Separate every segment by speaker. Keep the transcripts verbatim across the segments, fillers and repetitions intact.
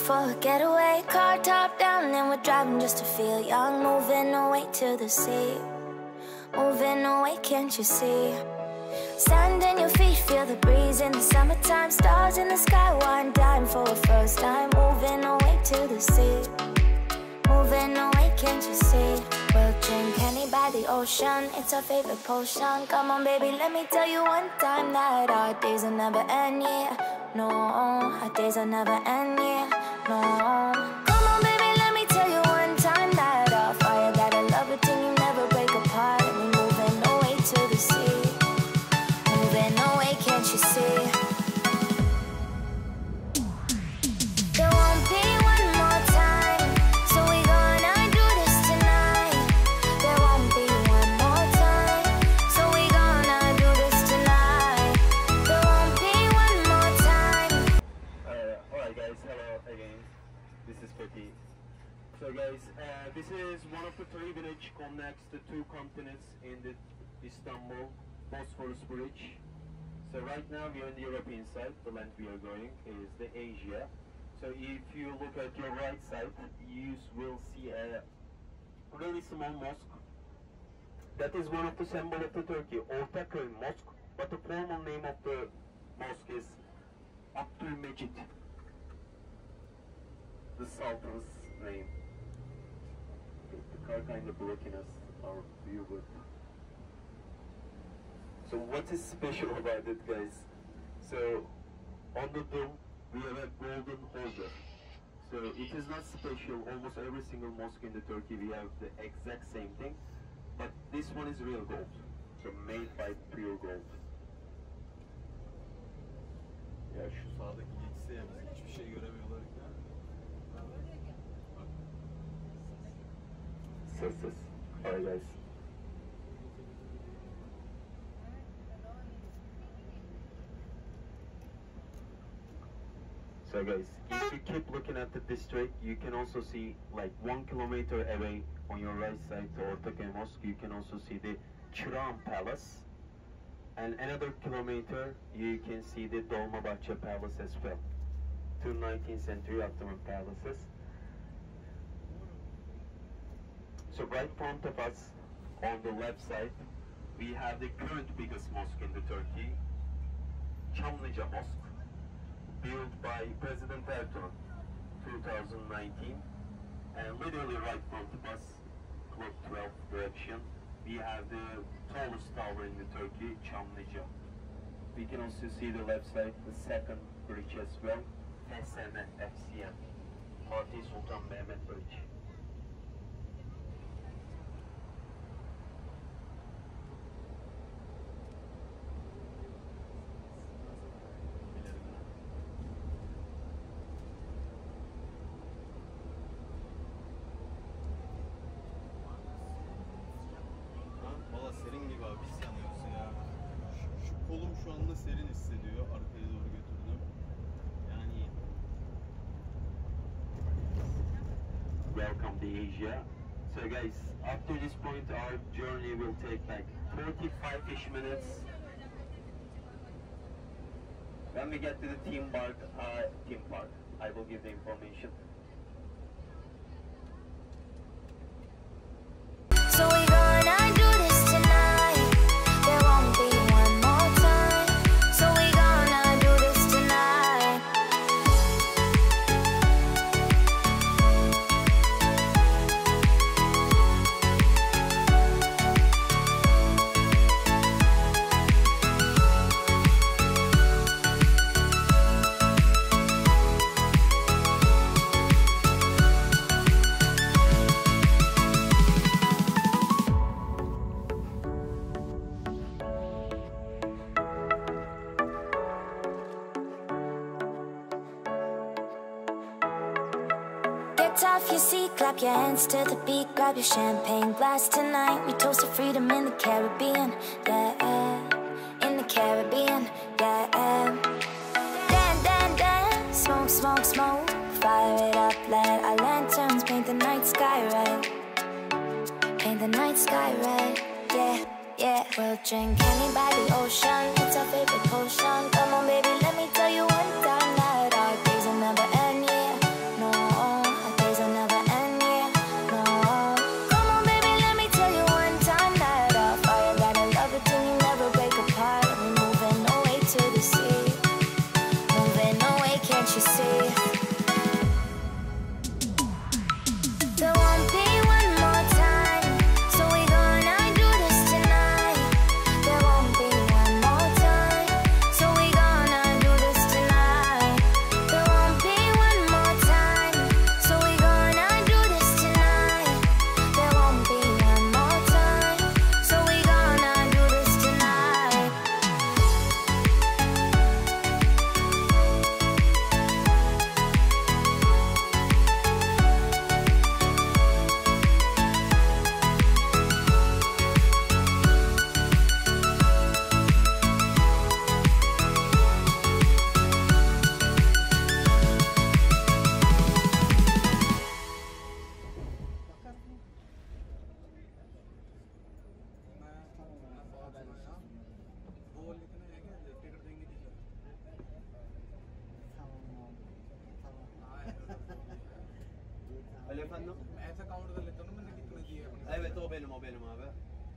Speaker 1: for a getaway. Car top down and we're driving just to feel young. Moving away to the sea, moving away, can't you see? Sand in your feet, feel the breeze in the summertime. Stars in the sky, one dime for a first time. Moving away to the sea, moving away, can't you see? We'll drink Henny by the ocean, it's our favorite potion. Come on baby, let me tell you one time that our days will never end, yeah. No, our days will never end, yeah. No. Come on baby, let me tell you one time that our fire got a love it till you never break apart. And we moving away to the sea, moving away, can't you see? There won't be one more time, so we gonna do this tonight. There won't be one more time, so we gonna do this tonight. There won't be one more time.
Speaker 2: Uh, Alright guys, hello again. This is Fethi. So guys, uh, this is one of the three bridge connects the two continents in the Istanbul Bosphorus Bridge. So right now we are in the European side. The land we are going is the Asia. So if you look at your right side, you will see a really small mosque. That is one of the symbols of the Turkey, Ortaköy Mosque. But the formal name of the mosque is Abdülmecit, the Sultan's name. The car kind of blocking us, our view, but so what is special about it, guys? So on the dome we have a golden holder. So it is not special. Almost every single mosque in the Turkey we have the exact same thing, but this one is real gold. So made by pure gold.
Speaker 3: Ya şu sağdaki geçse ya biz hiçbir şey göremiyorlar ki.
Speaker 2: Ses ses. Alright guys. So guys, if you keep looking at the district, you can also see like one kilometer away on your right side to Ortaköy Mosque, you can also see the Çırağan Palace. And another kilometer, you can see the Dolmabahce Palace as well. Two nineteenth century Ottoman palaces. So right in front of us, on the left side, we have the current biggest mosque in the Turkey, Çamlıca Mosque, built by President Erdogan, two thousand nineteen. And literally right in front of us, clock twelve direction, we have the tallest tower in the Turkey, Çamlıca. We can also see the left side, the second bridge as well, F S M, F C M, Fatih Sultan Mehmet Bridge.
Speaker 3: Valla serin gibi abi, biz yanıyorsun ya. Şu, şu kolum şu anda serin hissediyor, arkaya doğru götürdüm. Yani
Speaker 2: Welcome to Asia. So guys, up to this point our journey will take like forty-five-ish minutes. When we get to the theme park, uh, theme park, I will give the information.
Speaker 1: So we gonna do this tonight. There won't be one more time. So we gonna do this tonight. Get off your seat, clap your hands to the beat. Grab your champagne glass tonight. We toast to freedom in the Caribbean, yeah. In the Caribbean, yeah. Dan, dan, dan, smoke, smoke, smoke. Fire it up, let our lanterns paint the night sky red. Paint the night sky red, yeah, yeah. We'll drink Henny by the ocean, it's our favorite potion. Come on baby, let me tell you one time that our days will never end, yeah. No.
Speaker 3: efendim?
Speaker 4: ऐसा count कर लेता हूँ ना मैंने कितने दिए अपने।
Speaker 3: Evet o benim o benim abi.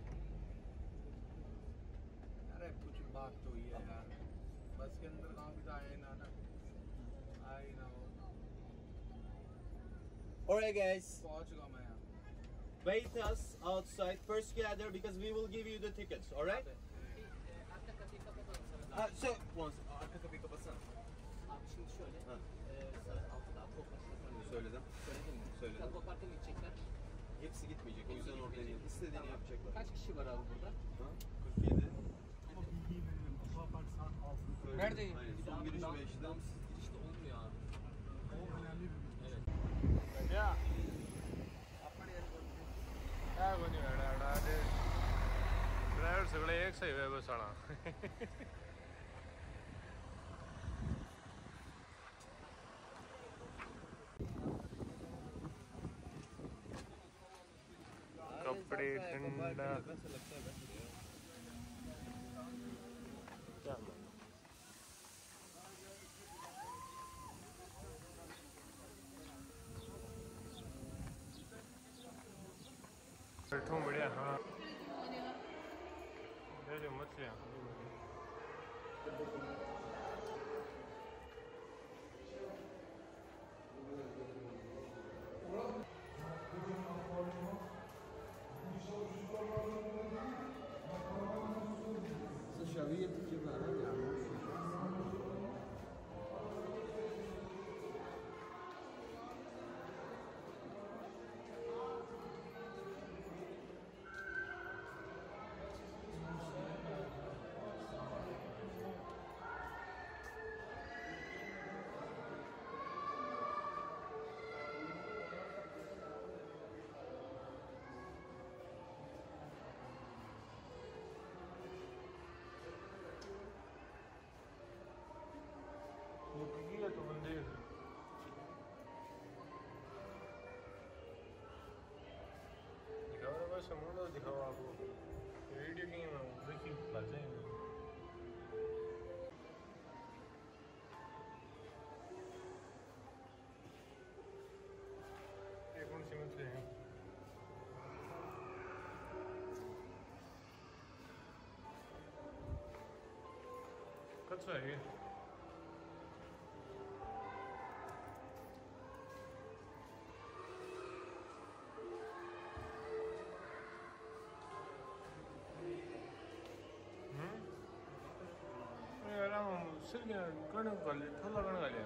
Speaker 4: अरे कुछ बात तो ही है यार, बस के अंदर काम भी तो आया ही ना ना आया ही ना हो।
Speaker 3: Alright guys,
Speaker 4: पहुंच गया मैं यहाँ।
Speaker 3: wait us outside first gather because we will give you the tickets. Alright? Ha, şey, once, arka kapıyı kapatsana.
Speaker 5: Abi şimdi şöyle,
Speaker 3: Ha.
Speaker 5: e, saat altıda Aquapark'a
Speaker 3: Söyledim.
Speaker 5: Söyledin mi?
Speaker 3: Söyledim.
Speaker 5: Aquapark'a mı gidecekler?
Speaker 3: Hepsi gitmeyecek. O yüzden orada değil. İstediğini yapacaklar.
Speaker 5: Kaç kişi var abi burada?
Speaker 3: Ha? kırk yedi.
Speaker 4: Ama bildiğim benim Aquapark saat altıda.
Speaker 3: Öyle.
Speaker 5: Neredeyim?
Speaker 3: Aynen.
Speaker 5: Biz
Speaker 3: Son
Speaker 5: abi
Speaker 3: girişi
Speaker 5: dam-
Speaker 3: beşte.
Speaker 5: damsız girişte olmuyor abi.
Speaker 4: O önemli bir bilgi.
Speaker 5: Evet.
Speaker 4: Ya. क्या बनी है डा दे driver सगळे एक सही है बस आना कपड़े ठंडा बैठो बढ़िया। हाँ ले लो मछलियाँ।
Speaker 3: شبيه تجيبها هذه
Speaker 4: मुझे तो बंदे दिखाओ ना बस मुंडो दिखाओ आपको वीडियो गेम देखिए बातें ये कौन सी मछली है? कच्चा है ये। 얘랑 슬기는 끄는 걸리 털러가는 거야.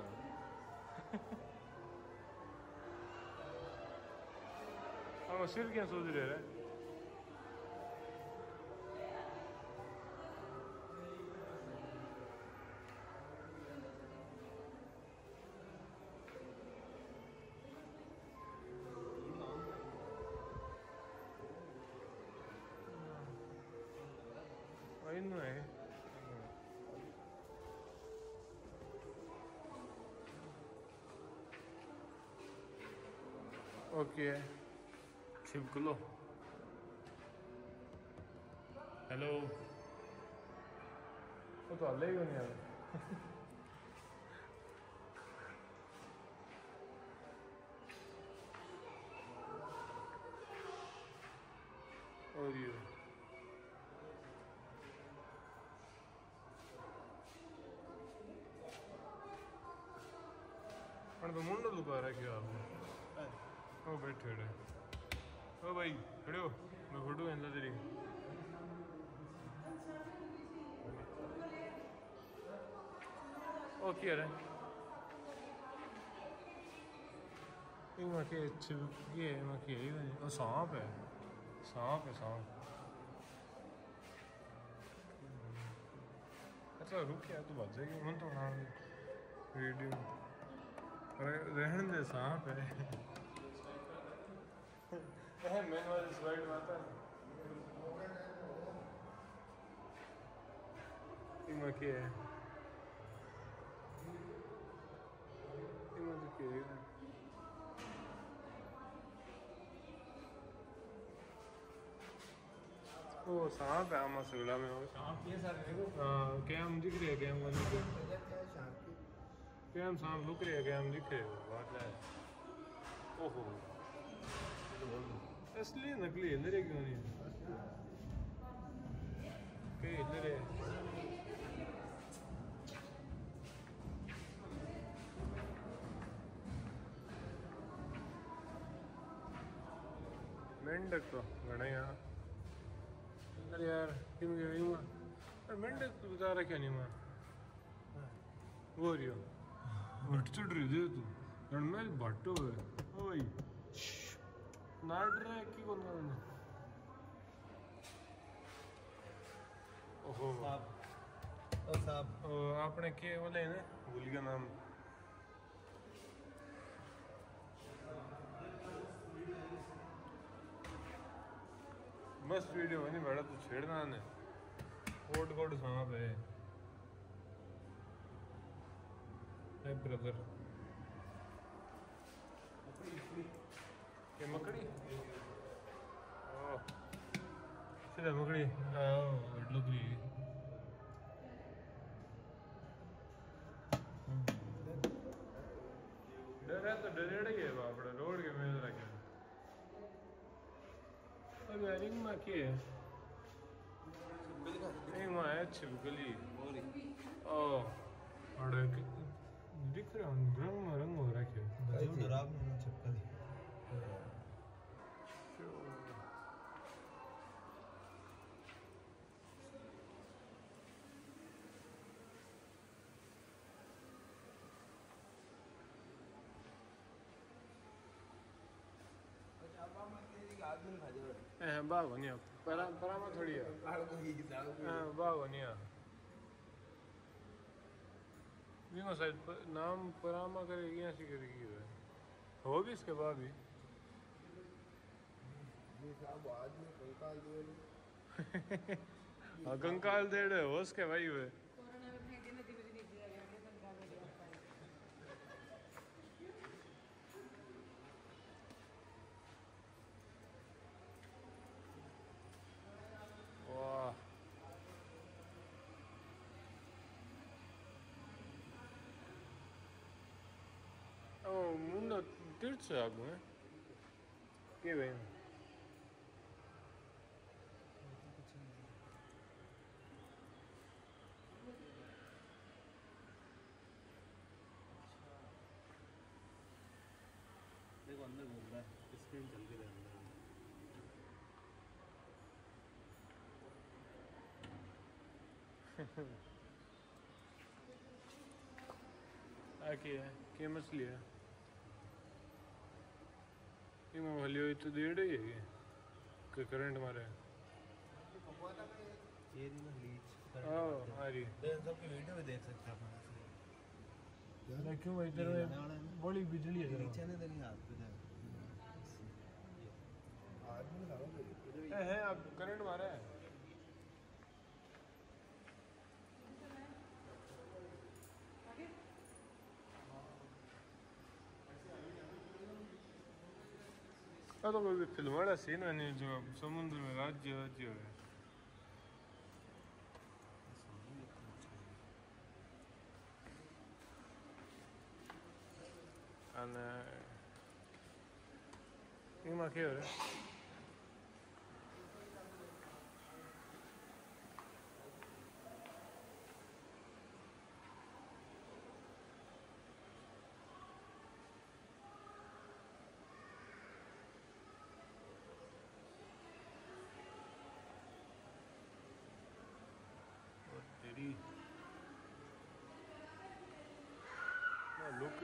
Speaker 4: 아마 슬기는 소들이래. 아 있네. ओके छिपक लो। हेलो वो तो हल्ले ही नहीं आ और ये तो मुंडो लुका रखियो आपने। ओ बैठे रहे ओ भाई खड़े हो मैं फोटो खींचता तेरी। ओ क्या रहा ये मके ये मके ओ सांप है सांप है सांप। अच्छा रुक क्या तू बच जाएगी मन तो बना वीडियो रहने दे सांप है। मैन वाली स्लाइड में आता है इमा क्या है इमा तो क्या है वो सांप है आमा सगला में वो सांप ये सारे देखो। हाँ कैम दिख रही है कैम बंद कर कैम सांप लुक रही है कैम दिख रहे हो बात है। ओहो असली नकली हिलरे क्यों नहीं कई हिलरे मेंढक तो घना यहाँ अरे यार किम गई माँ अरे मेंढक तो बता रहा क्या नहीं माँ वो रियो वट चढ़ रही दे तू रणमेल बाटो है ओए नाड़ रहा है कि कौन कौन ओहो
Speaker 3: साहब ओ साहब
Speaker 4: ओ आपने के बोले ना भूल गया नाम मस्त वीडियो बनी बड़ा तो छेड़ना ने कोट कोट सांप है हे ब्रदर ये मकड़ी ओ सीधा मकड़ी आओ लग रही डर है तो डरेड़ा ही है बापड़ा रोड के मेल रखे अब यार इन माँ क्या है इन माँ है छिपकली ओ अरे दिख रहा हूँ रंग रंग हो रहा क्या
Speaker 3: खराब नहीं चिपकली
Speaker 4: हाँ बाग होनी है परा परामा थोड़ी है हाँ बाग होनी है बिना शायद नाम परामा करेगी ऐसी करेगी है हो भी इसके बाद भी हाँ कंकाल दे रहे हो उसके भाई हुए वाह ओ मुंडा तीर्थ से आगू है के भाई
Speaker 3: देखो अंदर घूम रहा है स्क्रीन चल के अंदर
Speaker 4: आके है के मछली है ये मैं भली हुई तो देड़ ही है कि करंट मारे
Speaker 3: ये नहीं ना लीच
Speaker 4: ओ आ रही
Speaker 3: देख सबकी वीडियो भी देख सकते हैं अपन
Speaker 4: यार क्यों भाई तेरे में बड़ी बिजली है तेरे
Speaker 3: नीचे नहीं देनी हाथ पे दे आदमी लगाओ
Speaker 4: में है अब करंट मारा है तो कोई फिल्म वाला सीन है नहीं जो समुद्र में राज्य राज्य है અને એમાં કેવું રે तेरी लुक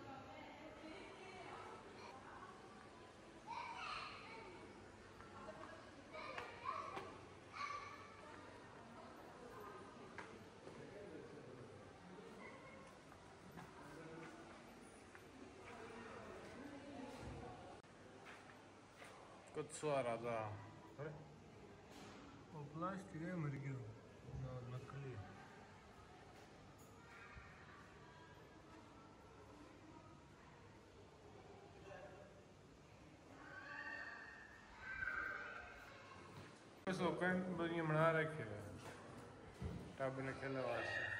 Speaker 4: कुछ स्वार आता अरे वो प्लास्टिक है मर गया नकली बस ओपन बनी बना रखे टब ने खेलने वास्ते